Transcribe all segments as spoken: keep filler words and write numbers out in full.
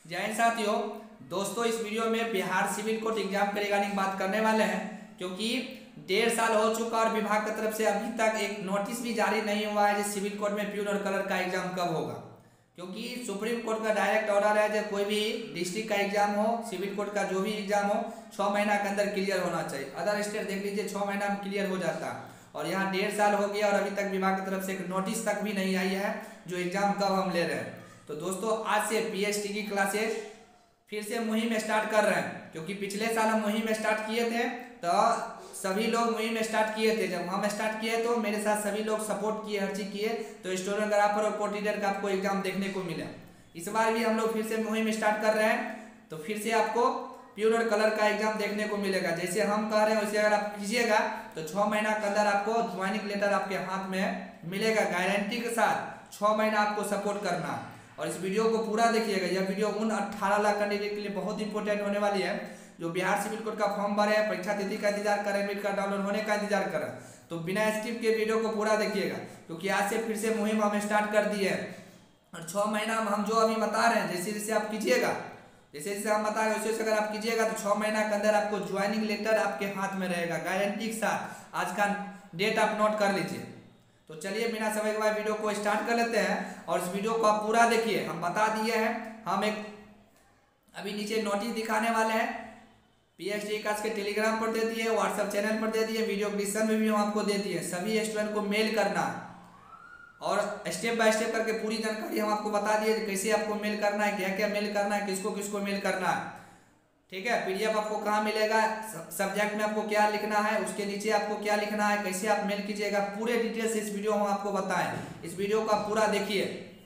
जय हिंद साथियों। दोस्तों इस वीडियो में बिहार सिविल कोर्ट एग्जाम के रिगार्डिंग बात करने वाले हैं, क्योंकि डेढ़ साल हो चुका और विभाग की तरफ से अभी तक एक नोटिस भी जारी नहीं हुआ है जो सिविल कोर्ट में प्यून और कलर का एग्जाम कब होगा। क्योंकि सुप्रीम कोर्ट का डायरेक्ट ऑर्डर है जब कोई भी डिस्ट्रिक्ट का एग्जाम हो, सिविल कोर्ट का जो भी एग्जाम हो, छः महीना के अंदर क्लियर होना चाहिए। अदर स्टेट देख लीजिए छः महीना में क्लियर हो जाता है, और यहाँ डेढ़ साल हो गया और अभी तक विभाग की तरफ से एक नोटिस तक भी नहीं आई है जो एग्जाम कब हम ले रहे हैं। तो दोस्तों आज से पीएचडी की क्लासेस फिर से मुहिम स्टार्ट कर रहे हैं, क्योंकि पिछले साल हम मुहिम स्टार्ट किए थे तो सभी लोग मुहिम स्टार्ट किए थे। जब हम स्टार्ट किए तो मेरे साथ सभी लोग सपोर्ट किए, हर चीज किए, तो स्टेनोग्राफर और कोऑर्डिनेटर का आपको एग्जाम देखने को मिला। इस बार भी हम लोग फिर से मुहिम स्टार्ट कर रहे हैं, तो फिर से आपको प्यून और कलर का एग्जाम देखने को मिलेगा। जैसे हम कह रहे हैं वैसे अगर आप कीजिएगा तो छः महीना के अंदर आपको ज्वाइनिंग लेटर आपके हाथ में मिलेगा, गारंटी के साथ। छः महीना आपको सपोर्ट करना, और इस वीडियो को पूरा देखिएगा। यह वीडियो उन अठारह लाख कैंडिडेट के लिए बहुत इंपॉर्टेंट होने वाली है जो बिहार सिविल कोर्ट का फॉर्म भरे, परीक्षा तिथि का इंतजार करें, एडमिट कार्ड डाउनलोड होने का इंतजार करें। तो बिना स्किप के वीडियो को पूरा देखिएगा, क्योंकि आज से फिर से मुहिम हम स्टार्ट कर दी है। और छः महीना में हम जो अभी बता रहे हैं जैसे जैसे आप कीजिएगा, जैसे जैसे हम बता रहे हैं वैसे वैसे अगर आप कीजिएगा तो छः महीना के अंदर आपको ज्वाइनिंग लेटर आपके हाथ में रहेगा, गारंटी के साथ। आज का डेट आप नोट कर लीजिए। तो चलिए बिना समय के बाद वीडियो को स्टार्ट कर लेते हैं, और इस वीडियो को आप पूरा देखिए। हम बता दिए हैं, हम एक अभी नीचे नोटिस दिखाने वाले हैं, पीएचडी का के टेलीग्राम पर दे दिए, व्हाट्सएप चैनल पर दे दिए, वीडियो डिस्क्रिप्शन में भी हम आपको दे दिए। सभी स्टूडेंट को मेल करना और स्टेप बाय स्टेप करके पूरी जानकारी हम आपको बता दिए कैसे आपको मेल करना है, क्या क्या मेल करना है, किसको किसको मेल करना है। ठीक है, पीडीएफ आपको कहाँ मिलेगा, सब्जेक्ट में आपको क्या लिखना है, उसके नीचे आपको क्या लिखना है, कैसे आप मेल कीजिएगा, पूरे डिटेल्स इस वीडियो में आपको बताएं। इस वीडियो को आप पूरा देखिए।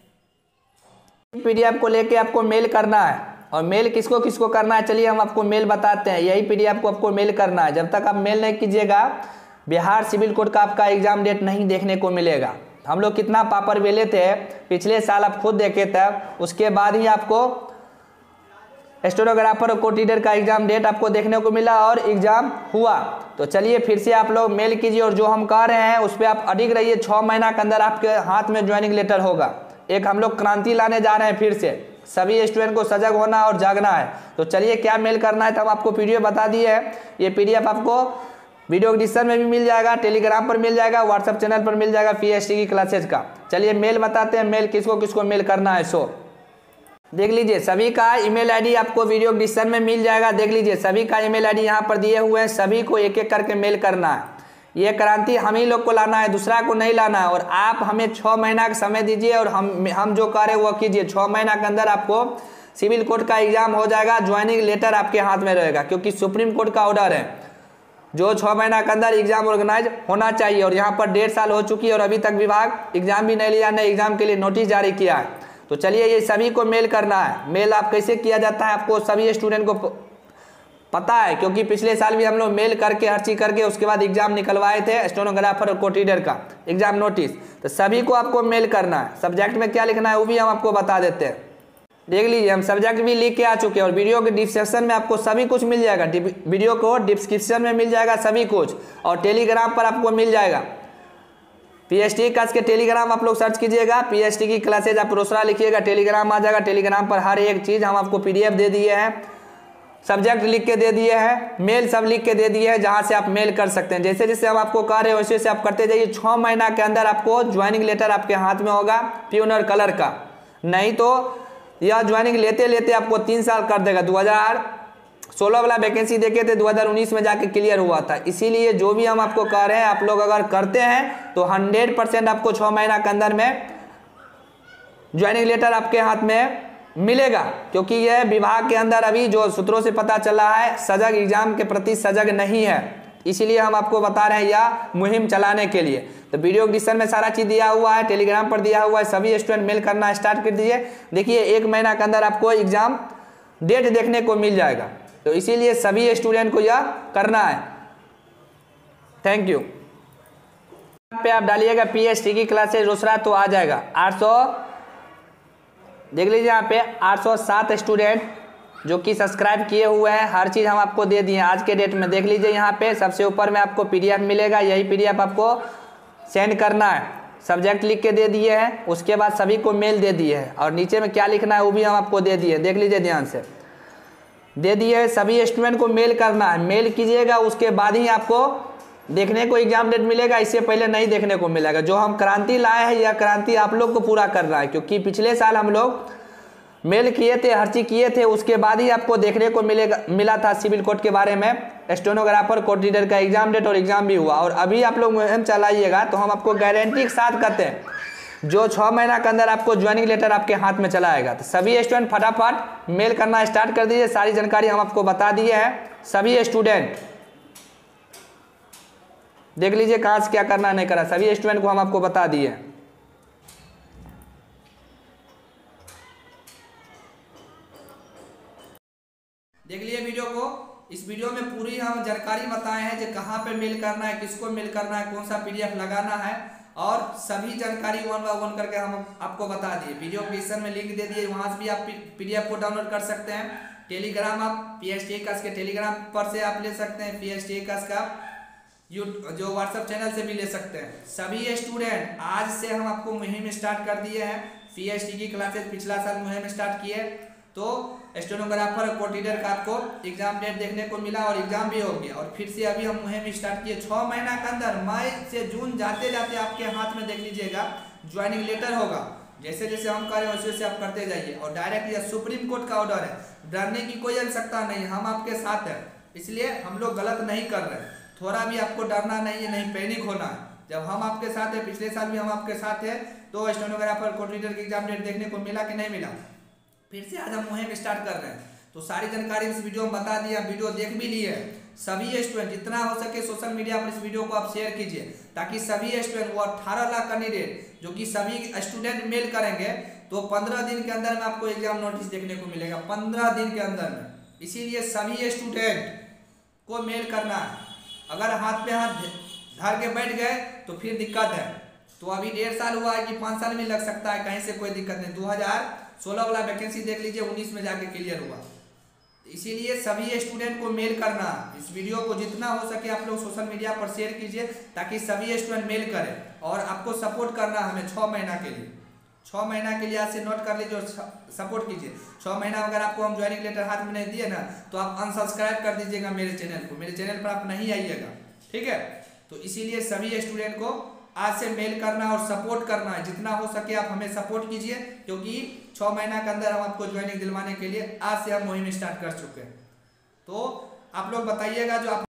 पीडीएफ को लेके आपको मेल करना है, और मेल किसको किसको करना है चलिए हम आपको मेल बताते हैं। यही पीडीएफ को आपको मेल करना है। जब तक आप मेल नहीं कीजिएगा बिहार सिविल कोर्ट का आपका एग्जाम डेट नहीं देखने को मिलेगा। हम लोग कितना पापड़ बेले थे पिछले साल, आप खुद देखे थे। उसके बाद ही आपको स्टेनोग्राफर और कोऑर्डिनेटर का एग्जाम डेट आपको देखने को मिला और एग्जाम हुआ। तो चलिए फिर से आप लोग मेल कीजिए, और जो हम कह रहे हैं उस पर आप अडिग रहिए। छः महीना के अंदर आपके हाथ में ज्वाइनिंग लेटर होगा। एक हम लोग क्रांति लाने जा रहे हैं, फिर से सभी स्टूडेंट को सजग होना और जागना है। तो चलिए क्या मेल करना है तो हम आपको पीडीएफ बता दिए है। ये पीडीएफ आपको वीडियो डिस्क्रिप्शन में भी मिल जाएगा, टेलीग्राम पर मिल जाएगा, व्हाट्सएप चैनल पर मिल जाएगा पीएचडी की क्लासेज का। चलिए मेल बताते हैं, मेल किसको किसको मेल करना है। सो देख लीजिए, सभी का ईमेल आईडी आपको वीडियो डिस्क्रिप्शन में मिल जाएगा। देख लीजिए सभी का ईमेल आईडी यहाँ पर दिए हुए हैं, सभी को एक एक करके मेल करना है। ये क्रांति हम ही लोग को लाना है, दूसरा को नहीं लाना है। और आप हमें छः महीना का समय दीजिए, और हम हम जो करें वो कीजिए। छः महीना के अंदर आपको सिविल कोर्ट का एग्जाम हो जाएगा, ज्वाइनिंग लेटर आपके हाथ में रहेगा, क्योंकि सुप्रीम कोर्ट का ऑर्डर है जो छः महीना के अंदर एग्जाम ऑर्गेनाइज होना चाहिए। और यहाँ पर डेढ़ साल हो चुकी है और अभी तक विभाग एग्जाम भी नहीं लिया, न एग्जाम के लिए नोटिस जारी किया है। तो चलिए ये सभी को मेल करना है। मेल आप कैसे किया जाता है आपको सभी स्टूडेंट को पता है, क्योंकि पिछले साल भी हम लोग मेल करके हर चीज करके उसके बाद एग्जाम निकलवाए थे, स्टेनोग्राफर और कोऑर्डिनेटर का एग्जाम नोटिस। तो सभी को आपको मेल करना है। सब्जेक्ट में क्या लिखना है वो भी हम आपको बता देते हैं। देख लीजिए हम सब्जेक्ट भी लिख के आ चुके हैं, और वीडियो के डिस्क्रिप्शन में आपको सभी कुछ मिल जाएगा। वीडियो को डिस्क्रिप्शन में मिल जाएगा सभी कुछ, और टेलीग्राम पर आपको मिल जाएगा। पीएचडी का के टेलीग्राम आप लोग सर्च कीजिएगा, पीएचडी की क्लासेज आप रोसड़ा लिखिएगा, टेलीग्राम आ जाएगा। टेलीग्राम पर हर एक चीज़ हम आपको पीडीएफ दे दिए हैं, सब्जेक्ट लिख के दे दिए हैं, मेल सब लिख के दे दिए हैं, जहां से आप मेल कर सकते हैं। जैसे जैसे हम आपको कह रहे हैं वैसे वैसे आप करते जाइए। छः महीना के अंदर आपको ज्वाइनिंग लेटर आपके हाथ में होगा प्यून और कलर का। नहीं तो यह ज्वाइनिंग लेते लेते आपको तीन साल कर देगा। दो हज़ार सोलह वाला वैकेंसी देखे थे, दो हज़ार उन्नीस में जाके क्लियर हुआ था। इसीलिए जो भी हम आपको कह रहे हैं आप लोग अगर करते हैं तो हंड्रेड परसेंट आपको छः महीना के अंदर में ज्वाइनिंग लेटर आपके हाथ में मिलेगा। क्योंकि यह विभाग के अंदर अभी जो सूत्रों से पता चला है सजग एग्जाम के प्रति सजग नहीं है, इसीलिए हम आपको बता रहे हैं यह मुहिम चलाने के लिए। तो वीडियो डिस्क्रिप्शन में सारा चीज दिया हुआ है, टेलीग्राम पर दिया हुआ है। सभी स्टूडेंट मेल करना स्टार्ट कर दीजिए। देखिए एक महीना के अंदर आपको एग्जाम डेट देखने को मिल जाएगा, तो इसीलिए सभी स्टूडेंट को यह करना है। Thank you. पे आप डालिएगा पीएचडी की क्लासेज रोसड़ा तो आ जाएगा। आठ सौ देख लीजिए यहाँ पे आठ सौ सात स्टूडेंट जो कि सब्सक्राइब किए हुए हैं। हर चीज़ हम आपको दे दिए आज के डेट में। देख लीजिए यहाँ पे सबसे ऊपर में आपको पीडीएफ मिलेगा, यही पीडीएफ आपको सेंड करना है। सब्जेक्ट लिख के दे दिए हैं, उसके बाद सभी को मेल दे दिए हैं और नीचे में क्या लिखना है वो भी हम आपको दे दिए, देख लीजिए ध्यान से दे दिए है। सभी स्टूडेंट को मेल करना है, मेल कीजिएगा, उसके बाद ही आपको देखने को एग्जाम डेट मिलेगा, इससे पहले नहीं देखने को मिलेगा। जो हम क्रांति लाए हैं यह क्रांति आप लोग को पूरा करना है, क्योंकि पिछले साल हम लोग मेल किए थे, हर चीज किए थे, उसके बाद ही आपको देखने को मिलेगा मिला था सिविल कोड के बारे में, स्टेनोग्राफर कोड रीडर का एग्जाम डेट और एग्जाम भी हुआ। और अभी आप लोग मुहिम चलाइएगा तो हम आपको गारंटी के साथ कहते हैं जो छः महीना के अंदर आपको ज्वाइनिंग लेटर आपके हाथ में चला आएगा। तो सभी स्टूडेंट फटाफट मेल करना स्टार्ट कर दीजिए, सारी जानकारी हम आपको बता दिए हैं। सभी स्टूडेंट देख लीजिए कहाँ से क्या करना नहीं करा, सभी स्टूडेंट को हम आपको बता दिए। देख लिए वीडियो को, इस वीडियो में पूरी हम जानकारी बताए हैं कि कहाँ पे मेल करना है, किसको मेल करना है, कौन सा पीडीएफ लगाना है और सभी जानकारी वन बाय वन करके हम आपको बता दिए। वीडियो डिस्क्रिप्शन में लिंक दे दिए, वहां से भी आप पीडीएफ को डाउनलोड कर सकते हैं। टेलीग्राम आप पीएचटी कस के टेलीग्राम पर से आप ले सकते हैं, पीएचटी कस का यू जो व्हाट्सएप चैनल से भी ले सकते हैं। सभी स्टूडेंट आज से हम आपको मुहिम स्टार्ट कर दिए हैं, पीएचटी की क्लासेस पिछला साल मुहिम स्टार्ट किए, तो स्टेनोग्राफर कोड रीडर का आपको एग्जाम डेट देखने को मिला और एग्जाम भी हो गया। और फिर से अभी हम मुहिम स्टार्ट किए, छः महीना के अंदर मई से जून जाते जाते आपके हाथ में देख लीजिएगा ज्वाइनिंग लेटर होगा। जैसे जैसे हम करें वैसे वैसे आप करते जाइए। और डायरेक्ट यह सुप्रीम कोर्ट का ऑर्डर है, डरने की कोई आवश्यकता नहीं, हम आपके साथ हैं, इसलिए हम लोग गलत नहीं कर रहे। थोड़ा भी आपको डरना नहीं है, नहीं पैनिक होना है। जब हम आपके साथ हैं, पिछले साल भी हम आपके साथ हैं, तो स्टेनोग्राफर कोड रीडर की एग्जाम डेट देखने को मिला कि नहीं मिला, फिर से आज हम मुहिम स्टार्ट कर रहे हैं। तो सारी जानकारी इस वीडियो में बता दिया, वीडियो देख भी लिए। सभी स्टूडेंट जितना हो सके सोशल मीडिया पर इस वीडियो को आप शेयर कीजिए, ताकि सभी स्टूडेंट वो अठारह लाख कैंडिडेट जो कि सभी स्टूडेंट मेल करेंगे तो पंद्रह दिन के अंदर में आपको एग्जाम नोटिस देखने को मिलेगा, पंद्रह दिन के अंदर में। इसीलिए सभी स्टूडेंट को मेल करना है। अगर हाथ पे हाथ धर के बैठ गए तो फिर दिक्कत है। तो अभी डेढ़ साल हुआ है कि पाँच साल में लग सकता है, कहीं से कोई दिक्कत नहीं। दो हजार सोलह वाला वैकेंसी देख लीजिए, उन्नीस में जाके क्लियर हुआ। इसीलिए सभी स्टूडेंट को मेल करना, इस वीडियो को जितना हो सके आप लोग सोशल मीडिया पर शेयर कीजिए, ताकि सभी स्टूडेंट मेल करें। और आपको सपोर्ट करना हमें छः महीना के लिए, छः महीना के लिए आज से नोट कर लीजिए और सपोर्ट कीजिए। छः महीना अगर आपको हम ज्वाइनिंग लेटर हाथ में नहीं दिए ना, तो आप अनसब्सक्राइब कर दीजिएगा मेरे चैनल को, मेरे चैनल पर आप नहीं आइएगा, ठीक है। तो इसीलिए सभी स्टूडेंट को आज से मेल करना और सपोर्ट करना है, जितना हो सके आप हमें सपोर्ट कीजिए, क्योंकि छः महीना के अंदर हम आपको ज्वाइनिंग दिलवाने के लिए आज से हम मुहिम स्टार्ट कर चुके हैं। तो आप लोग बताइएगा जो आप